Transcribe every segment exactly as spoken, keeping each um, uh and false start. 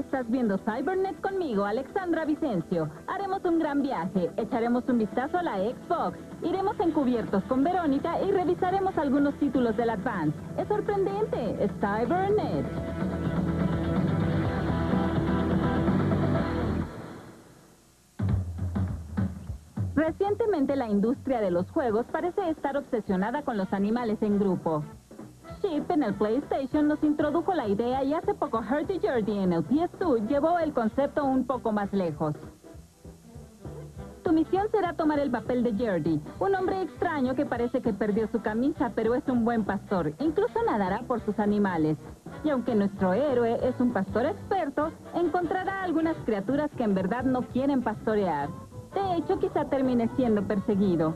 estás viendo Cybernet conmigo, Alexandra Vicencio. Haremos un gran viaje, echaremos un vistazo a la Xbox, iremos encubiertos con Verónica y revisaremos algunos títulos del Advance. Es sorprendente, es Cybernet. Recientemente la industria de los juegos parece estar obsesionada con los animales en grupo. Chip en el PlayStation nos introdujo la idea y hace poco Hurdy Gurdy en el P S dos llevó el concepto un poco más lejos. Tu misión será tomar el papel de Gurdy, un hombre extraño que parece que perdió su camisa, pero es un buen pastor. Incluso nadará por sus animales. Y aunque nuestro héroe es un pastor experto, encontrará algunas criaturas que en verdad no quieren pastorear. De hecho, quizá termine siendo perseguido.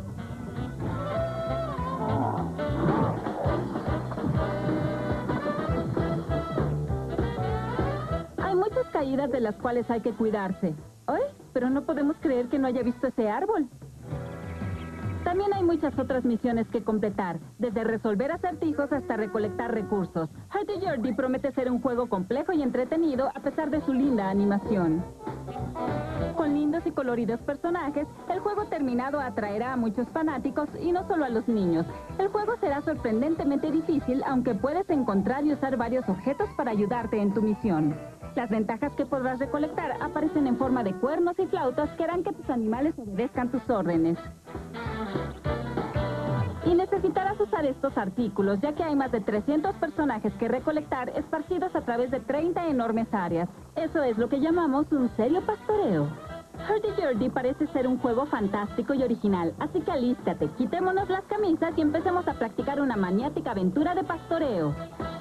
Hay muchas caídas de las cuales hay que cuidarse. ¡Ay! Pero no podemos creer que no haya visto ese árbol. También hay muchas otras misiones que completar, desde resolver acertijos hasta recolectar recursos. Hurdy Gurdy promete ser un juego complejo y entretenido a pesar de su linda animación. Con lindos y coloridos personajes, el juego terminado atraerá a muchos fanáticos y no solo a los niños. El juego será sorprendentemente difícil, aunque puedes encontrar y usar varios objetos para ayudarte en tu misión. Las ventajas que podrás recolectar aparecen en forma de cuernos y flautas que harán que tus animales obedezcan tus órdenes. Y necesitarás usar estos artículos, ya que hay más de trescientos personajes que recolectar esparcidos a través de treinta enormes áreas. Eso es lo que llamamos un serio pastoreo. Hurdy Gurdy parece ser un juego fantástico y original, así que alístate, quitémonos las camisas y empecemos a practicar una maniática aventura de pastoreo.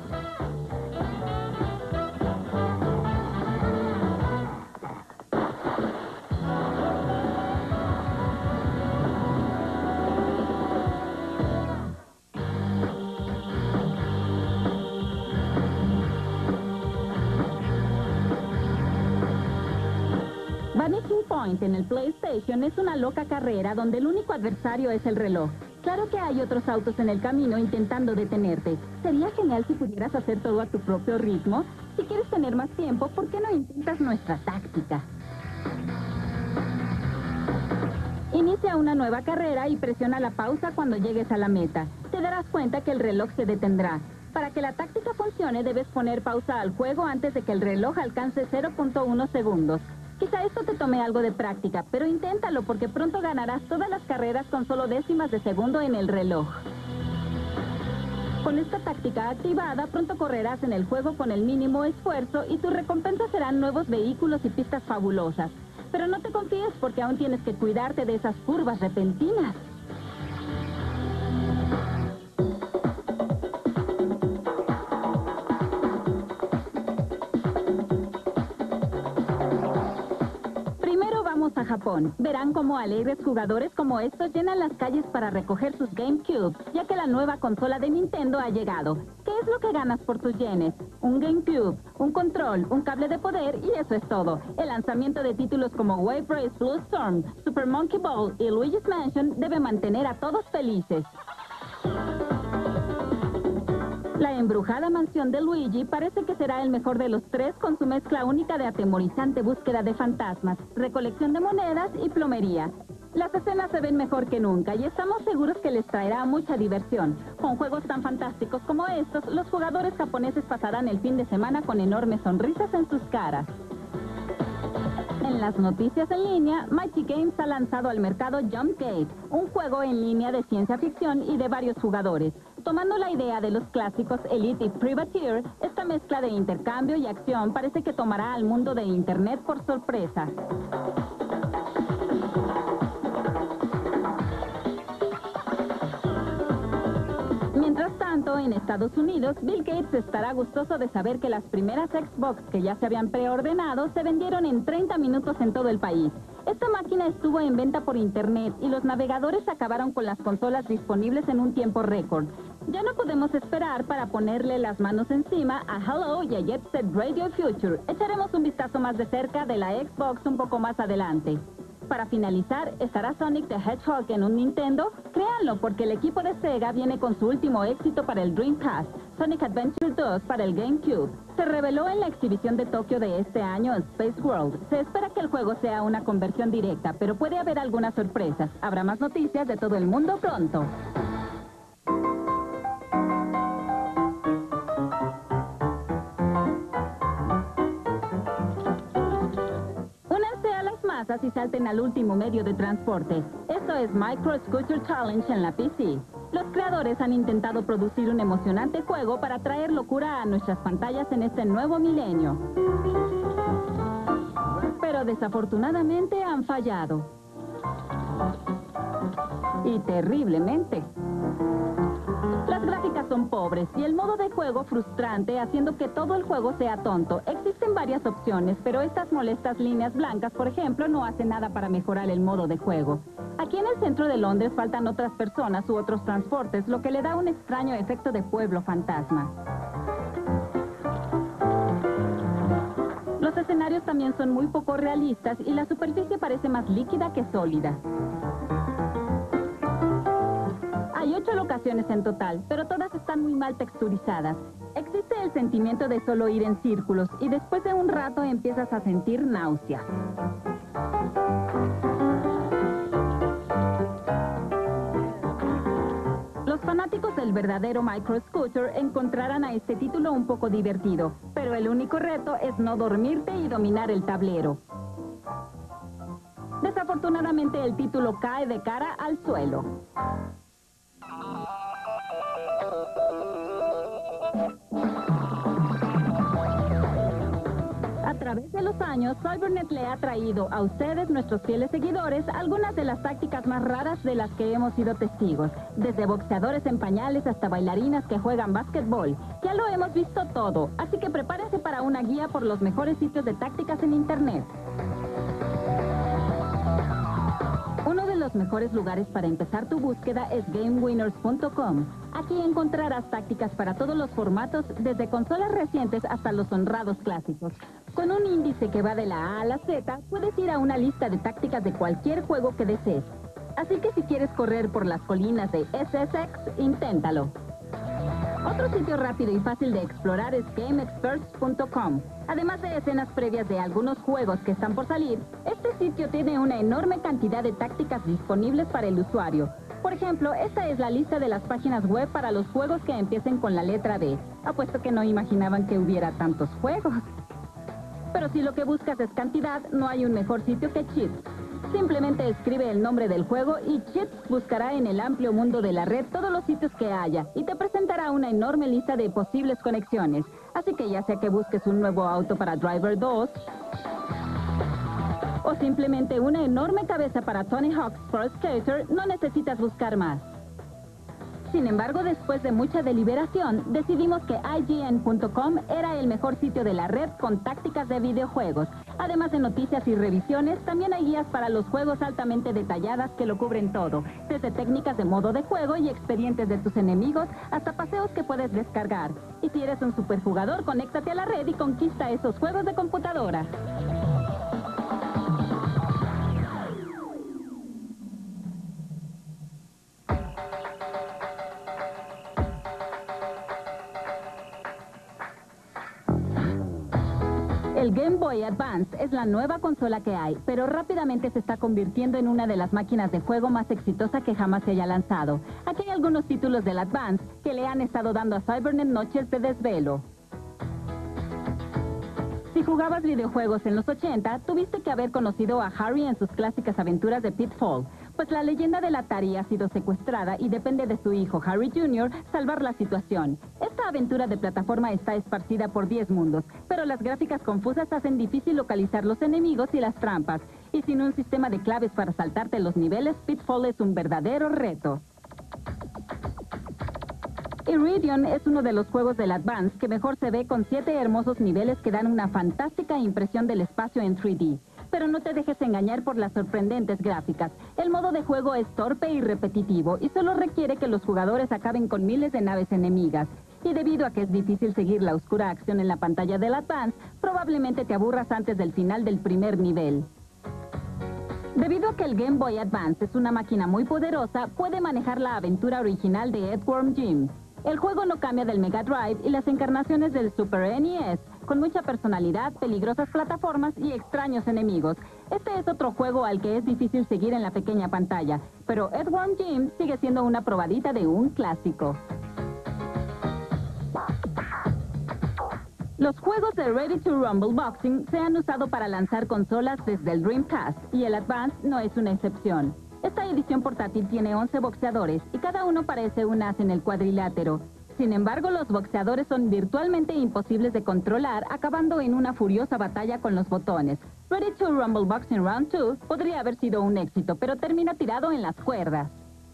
Vanishing Point en el PlayStation es una loca carrera donde el único adversario es el reloj. Claro que hay otros autos en el camino intentando detenerte. Sería genial si pudieras hacer todo a tu propio ritmo. Si quieres tener más tiempo, ¿por qué no intentas nuestra táctica? Inicia una nueva carrera y presiona la pausa cuando llegues a la meta. Te darás cuenta que el reloj se detendrá. Para que la táctica funcione, debes poner pausa al juego antes de que el reloj alcance cero punto uno segundos. Quizá esto te tome algo de práctica, pero inténtalo porque pronto ganarás todas las carreras con solo décimas de segundo en el reloj. Con esta táctica activada, pronto correrás en el juego con el mínimo esfuerzo y tu recompensa serán nuevos vehículos y pistas fabulosas. Pero no te confíes porque aún tienes que cuidarte de esas curvas repentinas. A Japón. Verán cómo alegres jugadores como estos llenan las calles para recoger sus GameCube, ya que la nueva consola de Nintendo ha llegado. ¿Qué es lo que ganas por tus yenes? Un GameCube, un control, un cable de poder y eso es todo. El lanzamiento de títulos como Wave Race Blue Storm, Super Monkey Ball y Luigi's Mansion debe mantener a todos felices. La embrujada mansión de Luigi parece que será el mejor de los tres con su mezcla única de atemorizante búsqueda de fantasmas, recolección de monedas y plomería. Las escenas se ven mejor que nunca y estamos seguros que les traerá mucha diversión. Con juegos tan fantásticos como estos, los jugadores japoneses pasarán el fin de semana con enormes sonrisas en sus caras. En las noticias en línea, Mighty Games ha lanzado al mercado Jump Gate, un juego en línea de ciencia ficción y de varios jugadores. Tomando la idea de los clásicos Elite y Privateer, esta mezcla de intercambio y acción parece que tomará al mundo de Internet por sorpresa. Mientras tanto, en Estados Unidos, Bill Gates estará gustoso de saber que las primeras Xbox que ya se habían preordenado se vendieron en treinta minutos en todo el país. Esta máquina estuvo en venta por internet y los navegadores acabaron con las consolas disponibles en un tiempo récord. Ya no podemos esperar para ponerle las manos encima a Hello y a Jet Set Radio Future. Echaremos un vistazo más de cerca de la Xbox un poco más adelante. Para finalizar, ¿estará Sonic the Hedgehog en un Nintendo? Créanlo, porque el equipo de Sega viene con su último éxito para el Dreamcast. Sonic Adventure dos para el GameCube. Se reveló en la exhibición de Tokio de este año, Space World. Se espera que el juego sea una conversión directa, pero puede haber algunas sorpresas. Habrá más noticias de todo el mundo pronto. Y salten al último medio de transporte. Esto es Micro Scooter Challenge en la P C. Los creadores han intentado producir un emocionante juego para traer locura a nuestras pantallas en este nuevo milenio. Pero desafortunadamente han fallado. Y terriblemente. Las gráficas son pobres y el modo de juego frustrante, haciendo que todo el juego sea tonto. Existen varias opciones, pero estas molestas líneas blancas, por ejemplo, no hacen nada para mejorar el modo de juego. Aquí en el centro de Londres faltan otras personas u otros transportes, lo que le da un extraño efecto de pueblo fantasma. Los escenarios también son muy poco realistas y la superficie parece más líquida que sólida. Hay ocho locaciones en total, pero todas están muy mal texturizadas. Existe el sentimiento de solo ir en círculos y después de un rato empiezas a sentir náuseas. Los fanáticos del verdadero Micro Scooter encontrarán a este título un poco divertido, pero el único reto es no dormirte y dominar el tablero. Desafortunadamente el título cae de cara al suelo. A través de los años, Cybernet le ha traído a ustedes, nuestros fieles seguidores, algunas de las tácticas más raras de las que hemos sido testigos. Desde boxeadores en pañales hasta bailarinas que juegan básquetbol. Ya lo hemos visto todo, así que prepárense para una guía por los mejores sitios de tácticas en Internet. Uno de los mejores lugares para empezar tu búsqueda es game winners punto com. Aquí encontrarás tácticas para todos los formatos, desde consolas recientes hasta los honrados clásicos. Con un índice que va de la A a la Z, puedes ir a una lista de tácticas de cualquier juego que desees. Así que si quieres correr por las colinas de S S X, inténtalo. Otro sitio rápido y fácil de explorar es game experts punto com. Además de escenas previas de algunos juegos que están por salir, este sitio tiene una enorme cantidad de tácticas disponibles para el usuario. Por ejemplo, esta es la lista de las páginas web para los juegos que empiecen con la letra D. Apuesto que no imaginaban que hubiera tantos juegos. Pero si lo que buscas es cantidad, no hay un mejor sitio que Cheats. Simplemente escribe el nombre del juego y Cheats buscará en el amplio mundo de la red todos los sitios que haya y te presentará una enorme lista de posibles conexiones. Así que ya sea que busques un nuevo auto para Driver dos o simplemente una enorme cabeza para Tony Hawk's Pro Skater, no necesitas buscar más. Sin embargo, después de mucha deliberación, decidimos que I G N punto com era el mejor sitio de la red con tácticas de videojuegos. Además de noticias y revisiones, también hay guías para los juegos altamente detalladas que lo cubren todo, desde técnicas de modo de juego y expedientes de tus enemigos, hasta paseos que puedes descargar. Y si eres un superjugador, conéctate a la red y conquista esos juegos de computadora. El Game Boy Advance es la nueva consola que hay, pero rápidamente se está convirtiendo en una de las máquinas de juego más exitosa que jamás se haya lanzado. Aquí hay algunos títulos del Advance que le han estado dando a Cybernet noches de desvelo. Si jugabas videojuegos en los ochenta, tuviste que haber conocido a Harry en sus clásicas aventuras de Pitfall, pues la leyenda del Atari ha sido secuestrada y depende de su hijo Harry junior salvar la situación. Esta aventura de plataforma está esparcida por diez mundos, pero las gráficas confusas hacen difícil localizar los enemigos y las trampas, y sin un sistema de claves para saltarte los niveles, Pitfall es un verdadero reto. Iridion es uno de los juegos del Advance que mejor se ve, con siete hermosos niveles que dan una fantástica impresión del espacio en tres D. Pero no te dejes engañar por las sorprendentes gráficas. El modo de juego es torpe y repetitivo y solo requiere que los jugadores acaben con miles de naves enemigas. Y debido a que es difícil seguir la oscura acción en la pantalla del Advance, probablemente te aburras antes del final del primer nivel. Debido a que el Game Boy Advance es una máquina muy poderosa, puede manejar la aventura original de Earthworm Jim. El juego no cambia del Mega Drive y las encarnaciones del Super N E S, con mucha personalidad, peligrosas plataformas y extraños enemigos. Este es otro juego al que es difícil seguir en la pequeña pantalla, pero Earthworm Jim sigue siendo una probadita de un clásico. Los juegos de Ready to Rumble Boxing se han usado para lanzar consolas desde el Dreamcast, y el Advance no es una excepción. Esta edición portátil tiene once boxeadores y cada uno parece un as en el cuadrilátero. Sin embargo, los boxeadores son virtualmente imposibles de controlar, acabando en una furiosa batalla con los botones. Ready to Rumble Boxing Round dos podría haber sido un éxito, pero termina tirado en las cuerdas.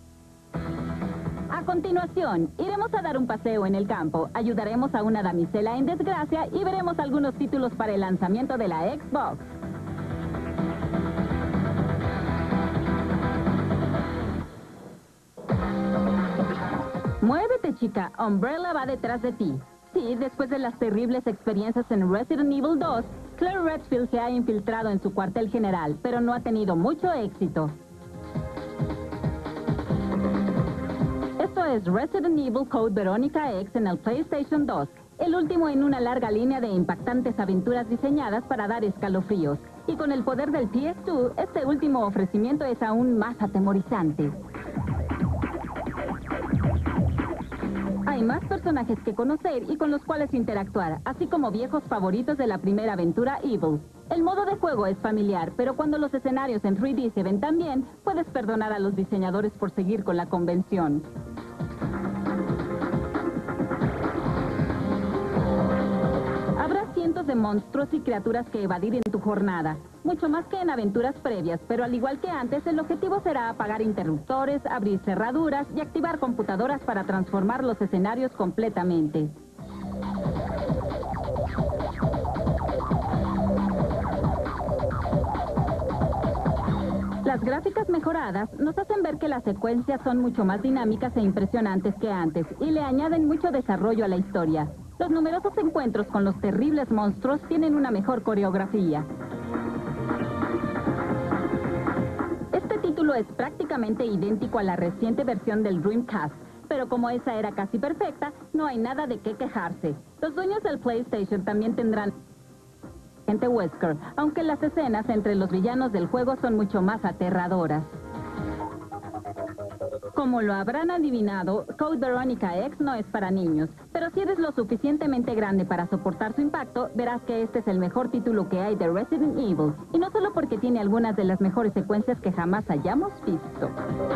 A continuación, iremos a dar un paseo en el campo, ayudaremos a una damisela en desgracia y veremos algunos títulos para el lanzamiento de la Xbox. Muévete, chica, Umbrella va detrás de ti. Sí, después de las terribles experiencias en Resident Evil dos, Claire Redfield se ha infiltrado en su cuartel general, pero no ha tenido mucho éxito. Esto es Resident Evil Code Veronica X en el PlayStation dos, el último en una larga línea de impactantes aventuras diseñadas para dar escalofríos. Y con el poder del P S dos, este último ofrecimiento es aún más atemorizante. Hay más personajes que conocer y con los cuales interactuar, así como viejos favoritos de la primera aventura Evil. El modo de juego es familiar, pero cuando los escenarios en tres D se ven tan bien, puedes perdonar a los diseñadores por seguir con la convención. Habrá cientos de monstruos y criaturas que evadir en tu jornada, mucho más que en aventuras previas, pero al igual que antes, el objetivo será apagar interruptores, abrir cerraduras y activar computadoras para transformar los escenarios completamente. Las gráficas mejoradas nos hacen ver que las secuencias son mucho más dinámicas e impresionantes que antes y le añaden mucho desarrollo a la historia. Los numerosos encuentros con los terribles monstruos tienen una mejor coreografía. Este título es prácticamente idéntico a la reciente versión del Dreamcast, pero como esa era casi perfecta, no hay nada de qué quejarse. Los dueños del PlayStation también tendrán agente Wesker, aunque las escenas entre los villanos del juego son mucho más aterradoras. Como lo habrán adivinado, Code Veronica X no es para niños, pero si eres lo suficientemente grande para soportar su impacto, verás que este es el mejor título que hay de Resident Evil, y no solo porque tiene algunas de las mejores secuencias que jamás hayamos visto.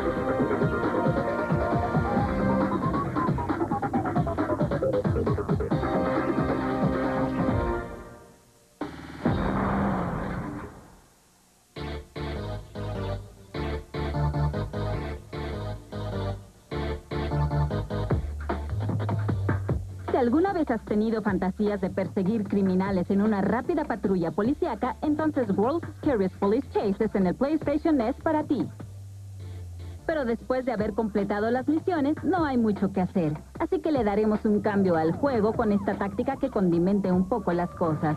Si alguna vez has tenido fantasías de perseguir criminales en una rápida patrulla policíaca, entonces World's Scariest Police Chase es en el PlayStation es para ti. Pero después de haber completado las misiones, no hay mucho que hacer. Así que le daremos un cambio al juego con esta táctica que condimente un poco las cosas.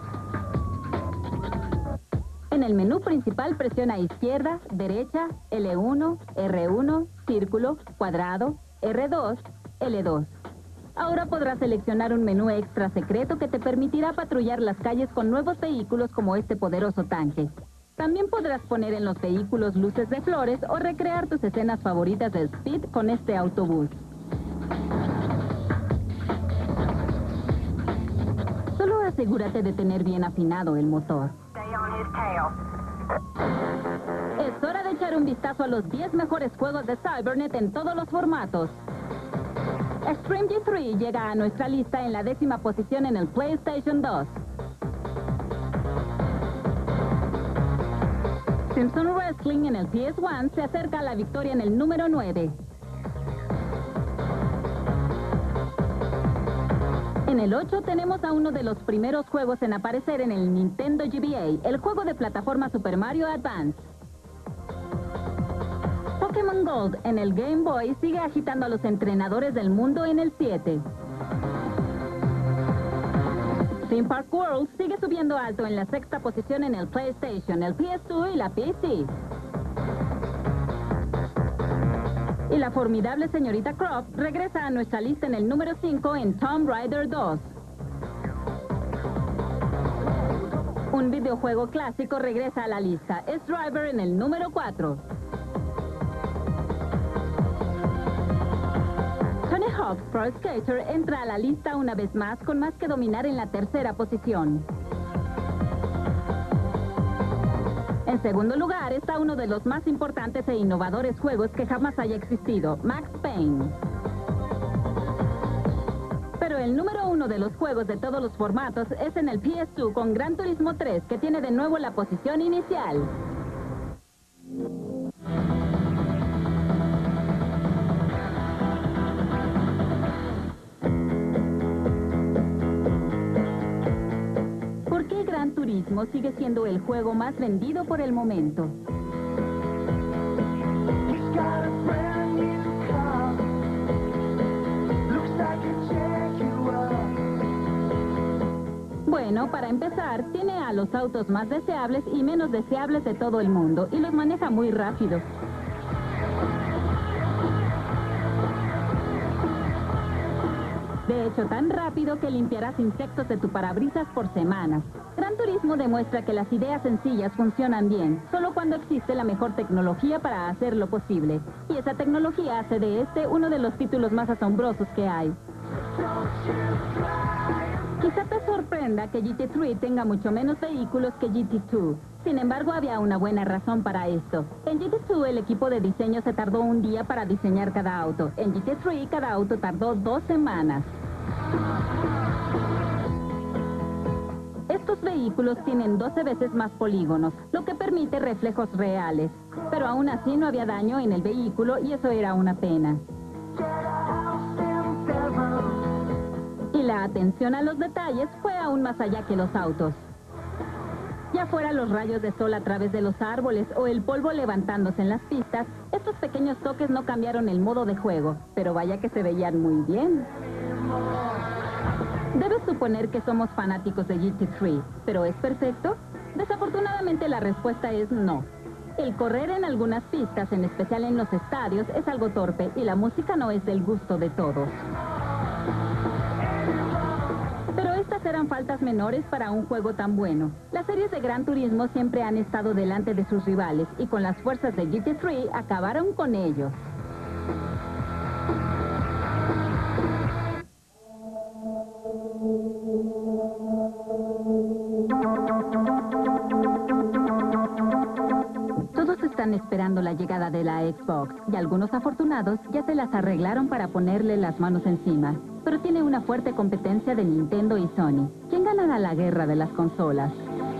En el menú principal presiona izquierda, derecha, L uno, R uno, círculo, cuadrado, R dos, L dos. Ahora podrás seleccionar un menú extra secreto que te permitirá patrullar las calles con nuevos vehículos como este poderoso tanque. También podrás poner en los vehículos luces de flores o recrear tus escenas favoritas del Speed con este autobús. Solo asegúrate de tener bien afinado el motor. Es hora de echar un vistazo a los diez mejores juegos de Cybernet en todos los formatos. Extreme G tres llega a nuestra lista en la décima posición en el PlayStation dos. Simpson Wrestling en el P S uno se acerca a la victoria en el número nueve. En el ocho tenemos a uno de los primeros juegos en aparecer en el Nintendo G B A, el juego de plataforma Super Mario Advance. Pokémon Gold en el Game Boy sigue agitando a los entrenadores del mundo en el siete. Theme Park World sigue subiendo alto en la sexta posición en el PlayStation, el P S dos y la P C. Y la formidable señorita Croft regresa a nuestra lista en el número cinco en Tomb Raider dos. Un videojuego clásico regresa a la lista. Es Driver en el número cuatro. Tony Hawk's Pro Skater entra a la lista una vez más con más que dominar en la tercera posición. En segundo lugar está uno de los más importantes e innovadores juegos que jamás haya existido, Max Payne. Pero el número uno de los juegos de todos los formatos es en el P S dos con Gran Turismo tres, que tiene de nuevo la posición inicial. ¿Por qué Gran Turismo sigue siendo el juego más vendido por el momento? Bueno, para empezar, tiene a los autos más deseables y menos deseables de todo el mundo, y los maneja muy rápido. De hecho, tan rápido que limpiarás insectos de tu parabrisas por semanas. Gran Turismo demuestra que las ideas sencillas funcionan bien, solo cuando existe la mejor tecnología para hacerlo posible. Y esa tecnología hace de este uno de los títulos más asombrosos que hay. Quizá te sorprenda que G T tres tenga mucho menos vehículos que G T dos. Sin embargo, había una buena razón para esto. En G T dos el equipo de diseño se tardó un día para diseñar cada auto. En G T tres cada auto tardó dos semanas. Estos vehículos tienen doce veces más polígonos, lo que permite reflejos reales. Pero aún así no había daño en el vehículo y eso era una pena. Y la atención a los detalles fue aún más allá que los autos. Ya fuera los rayos de sol a través de los árboles o el polvo levantándose en las pistas, estos pequeños toques no cambiaron el modo de juego, pero vaya que se veían muy bien. Debes suponer que somos fanáticos de G T tres, ¿pero es perfecto? Desafortunadamente la respuesta es no. El correr en algunas pistas, en especial en los estadios, es algo torpe y la música no es del gusto de todos. Pero estas eran faltas menores para un juego tan bueno. Las series de Gran Turismo siempre han estado delante de sus rivales y con las fuerzas de G T tres acabaron con ellos. Todos están esperando la llegada de la Xbox y algunos afortunados ya se las arreglaron para ponerle las manos encima. Pero tiene una fuerte competencia de Nintendo y Sony. ¿Quién ganará la guerra de las consolas?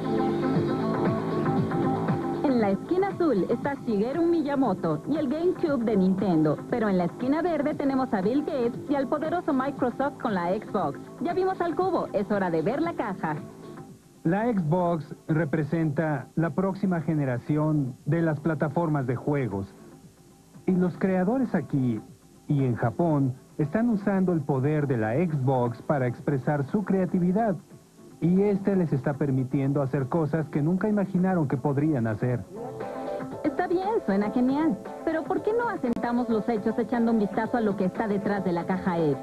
En la esquina azul está Shigeru Miyamoto y el GameCube de Nintendo, pero en la esquina verde tenemos a Bill Gates y al poderoso Microsoft con la Xbox. Ya vimos al cubo, es hora de ver la caja. La Xbox representa la próxima generación de las plataformas de juegos. Y los creadores aquí y en Japón están usando el poder de la Xbox para expresar su creatividad. Y este les está permitiendo hacer cosas que nunca imaginaron que podrían hacer. Está bien, suena genial. Pero ¿por qué no asentamos los hechos echando un vistazo a lo que está detrás de la caja X?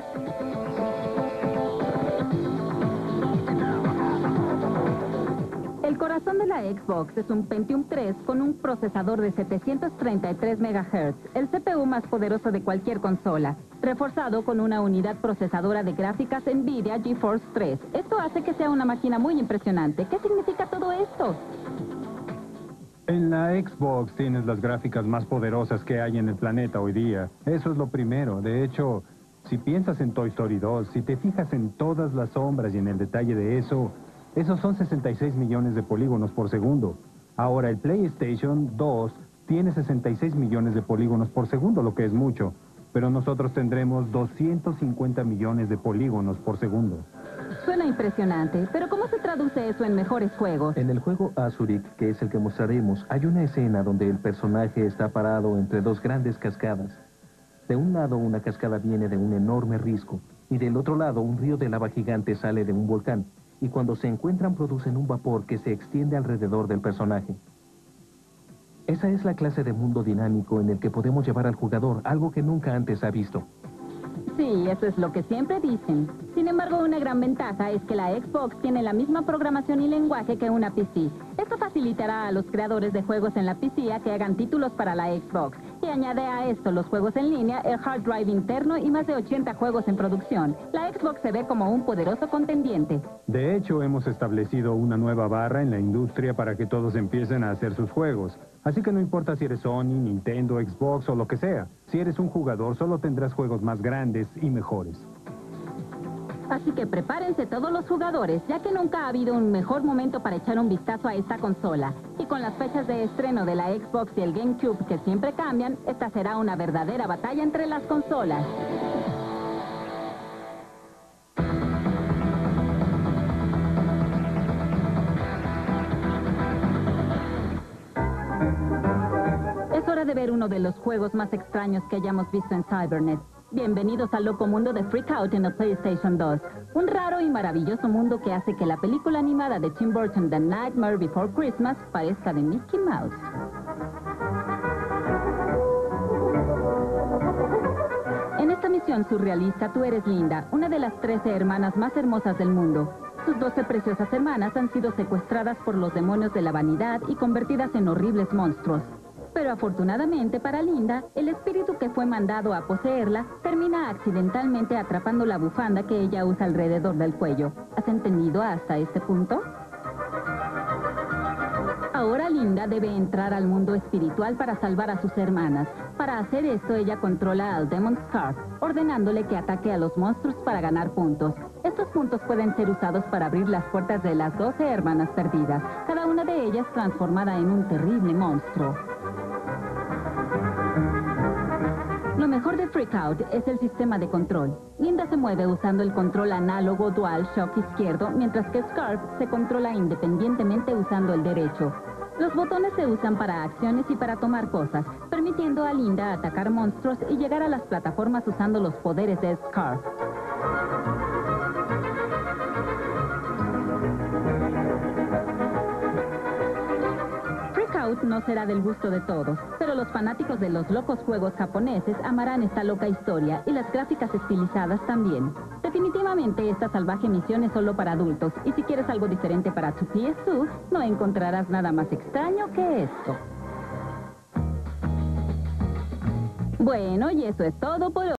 El corazón de la Xbox es un Pentium tres con un procesador de setecientos treinta y tres megahertz, el C P U más poderoso de cualquier consola, reforzado con una unidad procesadora de gráficas NVIDIA GeForce tres. Esto hace que sea una máquina muy impresionante. ¿Qué significa todo esto? En la Xbox tienes las gráficas más poderosas que hay en el planeta hoy día. Eso es lo primero. De hecho, si piensas en Toy Story dos, si te fijas en todas las sombras y en el detalle de eso, esos son sesenta y seis millones de polígonos por segundo. Ahora, el PlayStation dos tiene sesenta y seis millones de polígonos por segundo, lo que es mucho. Pero nosotros tendremos doscientos cincuenta millones de polígonos por segundo. Suena impresionante, pero ¿cómo se traduce eso en mejores juegos? En el juego Azuric, que es el que mostraremos, hay una escena donde el personaje está parado entre dos grandes cascadas. De un lado, una cascada viene de un enorme risco, y del otro lado, un río de lava gigante sale de un volcán. Y cuando se encuentran producen un vapor que se extiende alrededor del personaje. Esa es la clase de mundo dinámico en el que podemos llevar al jugador algo que nunca antes ha visto. Sí, eso es lo que siempre dicen. Sin embargo, una gran ventaja es que la Xbox tiene la misma programación y lenguaje que una P C. Esto facilitará a los creadores de juegos en la P C a que hagan títulos para la Xbox. Y añade a esto los juegos en línea, el hard drive interno y más de ochenta juegos en producción. La Xbox se ve como un poderoso contendiente. De hecho, hemos establecido una nueva barra en la industria para que todos empiecen a hacer sus juegos. Así que no importa si eres Sony, Nintendo, Xbox o lo que sea. Si eres un jugador, solo tendrás juegos más grandes y mejores. Así que prepárense todos los jugadores, ya que nunca ha habido un mejor momento para echar un vistazo a esta consola. Y con las fechas de estreno de la Xbox y el GameCube que siempre cambian, esta será una verdadera batalla entre las consolas. Es hora de ver uno de los juegos más extraños que hayamos visto en Cybernet. Bienvenidos al loco mundo de Freak Out en el PlayStation dos. Un raro y maravilloso mundo que hace que la película animada de Tim Burton, The Nightmare Before Christmas, parezca de Mickey Mouse. En esta misión surrealista, tú eres Linda, una de las trece hermanas más hermosas del mundo. Sus doce preciosas hermanas han sido secuestradas por los demonios de la vanidad y convertidas en horribles monstruos. Pero afortunadamente para Linda, el espíritu que fue mandado a poseerla termina accidentalmente atrapando la bufanda que ella usa alrededor del cuello. ¿Has entendido hasta este punto? Ahora Linda debe entrar al mundo espiritual para salvar a sus hermanas. Para hacer esto, ella controla al Demon Scarf, ordenándole que ataque a los monstruos para ganar puntos. Estos puntos pueden ser usados para abrir las puertas de las doce hermanas perdidas, cada una de ellas transformada en un terrible monstruo. Lo mejor de Freak Out es el sistema de control. Linda se mueve usando el control análogo DualShock izquierdo, mientras que Scarf se controla independientemente usando el derecho. Los botones se usan para acciones y para tomar cosas, permitiendo a Linda atacar monstruos y llegar a las plataformas usando los poderes de Scarf. No será del gusto de todos, pero los fanáticos de los locos juegos japoneses amarán esta loca historia y las gráficas estilizadas también. Definitivamente esta salvaje misión es solo para adultos, y si quieres algo diferente para tu P S dos, no encontrarás nada más extraño que esto. Bueno, y eso es todo por hoy.